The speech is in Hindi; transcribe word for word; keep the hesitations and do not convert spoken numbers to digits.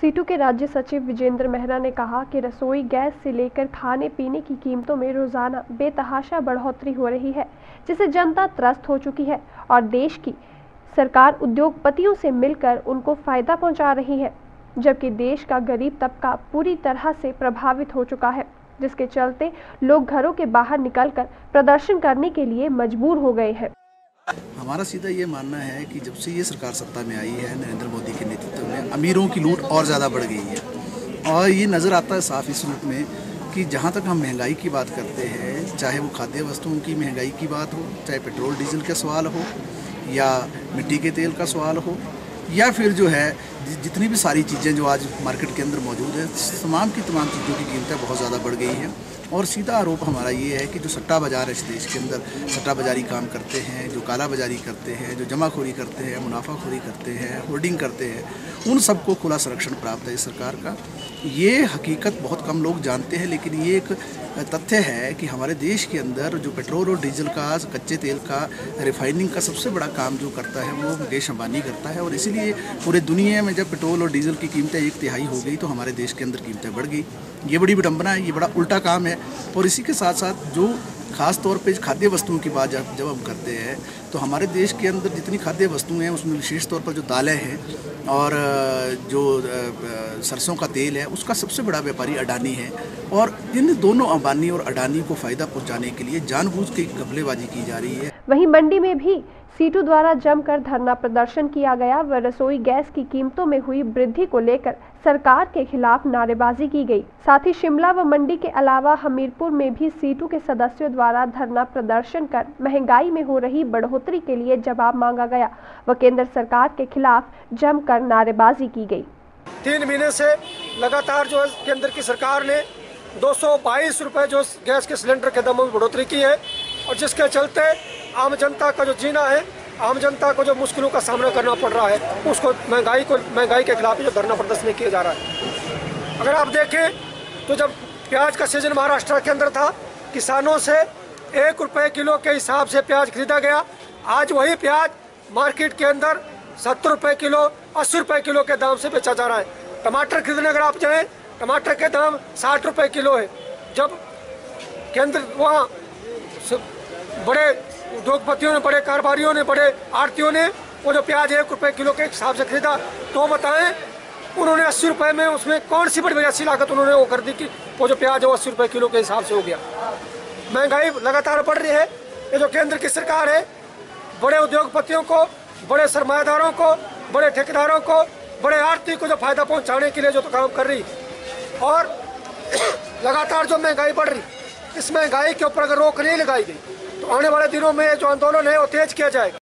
सीटू के राज्य सचिव विजेंद्र मेहरा ने कहा कि रसोई गैस से लेकर खाने पीने की कीमतों में रोजाना बेतहाशा बढ़ोतरी हो रही है, जिससे जनता त्रस्त हो चुकी है और देश की सरकार उद्योगपतियों से मिलकर उनको फायदा पहुंचा रही है, जबकि देश का गरीब तबका पूरी तरह से प्रभावित हो चुका है, जिसके चलते लोग घरों के बाहर निकलकर प्रदर्शन करने के लिए मजबूर हो गए हैं। हमारा सीधा ये मानना है कि जब से ये सरकार सत्ता में आई है नरेंद्र मोदी के नेतृत्व में, अमीरों की लूट और ज़्यादा बढ़ गई है। और ये नज़र आता है साफ इस रूप में कि जहाँ तक हम महंगाई की बात करते हैं, चाहे वो खाद्य वस्तुओं की महंगाई की बात हो, चाहे पेट्रोल डीजल का सवाल हो या मिट्टी के तेल का सवाल हो, या फिर जो है जितनी भी सारी चीज़ें जो आज मार्केट के अंदर मौजूद है, तमाम की तमाम चीज़ों की कीमतें बहुत ज़्यादा बढ़ गई हैं। और सीधा आरोप हमारा ये है कि जो सट्टा बाज़ार है इस देश के अंदर, सट्टा बाज़ारी काम करते हैं, जो काला बाज़ारी करते हैं, जो जमाखोरी करते हैं, मुनाफाखोरी करते हैं, होर्डिंग करते हैं, उन सबको खुला संरक्षण प्राप्त है इस सरकार का। ये हकीकत बहुत कम लोग जानते हैं, लेकिन ये एक तथ्य है कि हमारे देश के अंदर जो पेट्रोल और डीजल का, कच्चे तेल का रिफाइनिंग का सबसे बड़ा काम जो करता है वो मुकेश अंबानी करता है। और इसीलिए पूरे दुनिया में जब पेट्रोल और डीजल की कीमतें एक तिहाई हो गई तो हमारे देश के अंदर कीमतें बढ़ गई। ये बड़ी विडंबना है, ये बड़ा उल्टा काम है। और इसी के साथ साथ जो ख़ास तौर पे खाद्य वस्तुओं की बात जब जब हम करते हैं तो हमारे देश के अंदर जितनी खाद्य वस्तुएं हैं उसमें विशेष तौर पर जो दालें हैं और जो सरसों का तेल है उसका सबसे बड़ा व्यापारी अडानी है। और इन दोनों अंबानी और अडानी को फ़ायदा पहुंचाने के लिए जानबूझ के घपलेबाजी की जा रही है। वहीं मंडी में भी सीटू द्वारा जमकर धरना प्रदर्शन किया गया व रसोई गैस की कीमतों में हुई वृद्धि को लेकर सरकार के खिलाफ नारेबाजी की गई। साथ ही शिमला व मंडी के अलावा हमीरपुर में भी सीटू के सदस्यों द्वारा धरना प्रदर्शन कर महंगाई में हो रही बढ़ोतरी के लिए जवाब मांगा गया व केंद्र सरकार के खिलाफ जमकर नारेबाजी की गई। तीन महीने से लगातार जो केंद्र की सरकार ने दो सौ बाईस रुपए जो गैस के सिलेंडर के दामों में बढ़ोतरी की है और जिसके चलते आम जनता का जो जीना है, आम जनता को जो मुश्किलों का सामना करना पड़ रहा है, उसको महंगाई को महंगाई के खिलाफ जो धरना प्रदर्शन किया जा रहा है। अगर आप देखें तो जब प्याज का सीजन महाराष्ट्र के अंदर था, किसानों से एक रुपये किलो के हिसाब से प्याज खरीदा गया। आज वही प्याज मार्केट के अंदर सत्तर रुपये किलो, अस्सी रुपये किलो के दाम से बेचा जा रहा है। टमाटर खरीदने अगर आप जाएँ, टमाटर के दाम साठ रुपये किलो है। जब केंद्र वहाँ बड़े उद्योगपतियों ने, बड़े कारोबारियों ने, बड़े आड़तियों ने वो जो प्याज एक रुपये किलो के हिसाब से खरीदा, तो बताएं उन्होंने अस्सी रुपये में उसमें कौन सी बड़ी बड़ी लागत उन्होंने वो कर दी कि वो जो प्याज है वो अस्सी रुपये किलो के हिसाब से हो गया। महंगाई लगातार बढ़ रही है। ये जो केंद्र की सरकार है बड़े उद्योगपतियों को, बड़े सरमायादारों को, बड़े ठेकेदारों को, बड़े आड़ती को जो फायदा पहुँचाने के लिए जो तो काम कर रही और लगातार जो महंगाई बढ़ रही, इस महंगाई के ऊपर अगर रोक नहीं लगाई गई तो आने वाले दिनों में जो आंदोलन है वो तेज किया जाएगा।